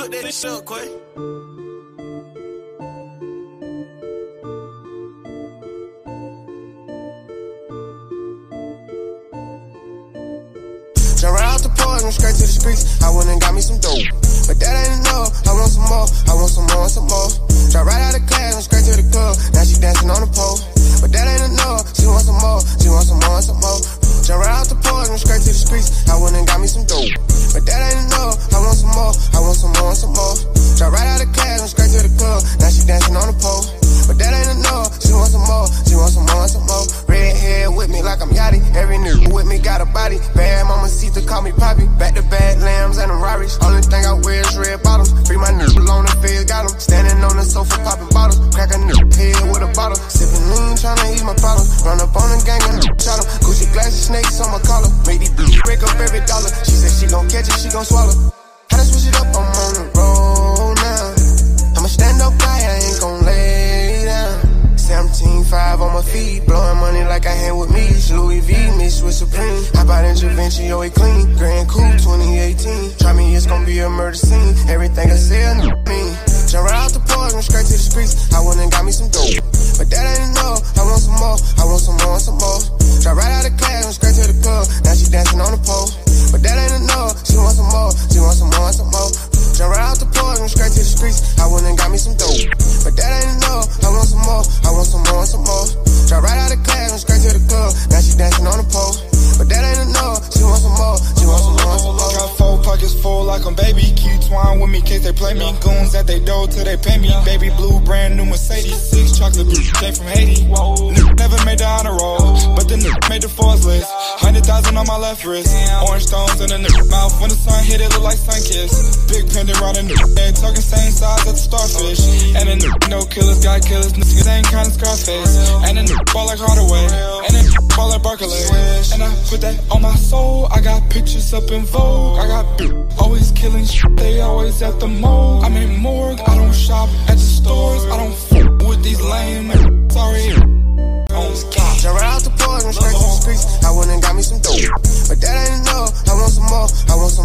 cook that shit up, Quay. Jump right out the porch, went straight to the streets. I went and got me some dope, but that ain't enough. I want some more, I want some more, and some more. Drop right out of class, went straight to the club. Now she dancing on the pole, but that ain't enough. She want some more, she want some more, and some more. Jump right out the porch, went straight to the streets. I went and got me some dope, but that ain't enough. I want some more, I want some more, and some more. Drop right out of class, went straight to the club. Now she dancing on the pole, but that ain't enough. She want some more, she want some more, and some more. Red hair with me like I'm Yachty. Every nigga with me got a body. Bad mama Sita call me Poppy. Back to bad lambs and the Rarries. Only thing I wear is red bottoms. Free my nigga on the field, got him. Standing on the sofa popping bottles. Crack a nigga head with a bottle. Sipping lean, tryna eat my problems. Run up on the gang and shot him. Gucci glasses, snakes on my collar. Make these bitches break up every dollar. She said she gon' catch it, she gon' swallow. How to switch it up, I'm on the road now. I'm a stand-up guy, I ain't gon' lay down. 17.5 on my feet, blowing money like I hand with me. Louis V mixed with Supreme. Hop out in Givenchy, yo, it clean. Grand Coupe 2018. Try me, it's gon' be a murder scene. Everything I say, I mean. Jump right out the porch, went straight to the streets. I went and got me some dope, but that ain't enough. I want some more, I want some more, and some more. Drop right out of class, went straight to the club. Now she dancing on the pole, but that ain't enough. She want some more, she want some more, and some more. Jump right out the porch, went straight to the streets. I went and got me some dope, but that ain't enough. I want some more, I want some more, and some more. Drop right out of class, went straight to the club. Now she dancing on the pole, but that ain't enough. She want some more, she want some more, and some more. Got 4 pockets full like I'm baby. Keep twine with me in case they play me. Goons at they door till they pay me. Baby blue, brand new Mercedes. 6 chocolate blue, came from Haiti. Nigga never made the honor roll, but the nigga made the fours list. 100,000 on my left wrist. Orange stones in the nigga mouth. When the sun hit it, look like sun kiss. Big pendant round the nigga head, talking same size as the starfish. And the nigga no killers, got killers. Niggas ain't kinda Scarface. And the nigga ball like Hardaway. And the nigga ball like Barkley. And I put that on my soul. I got pictures up in Vogue. I got always killing shit. They always at the mall. I'm in morgue. I don't shop at the stores. I don't fuck with these lame. Sorry. Jump right out the porch, went straight to the streets. I went and got me some dope, but that ain't enough. I want some more, I want some